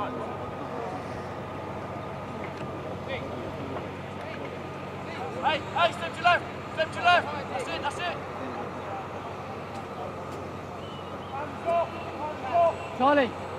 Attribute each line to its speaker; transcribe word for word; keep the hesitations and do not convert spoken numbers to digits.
Speaker 1: Hey, hey, step to your left, step to your left. That's it, that's it.
Speaker 2: Charlie.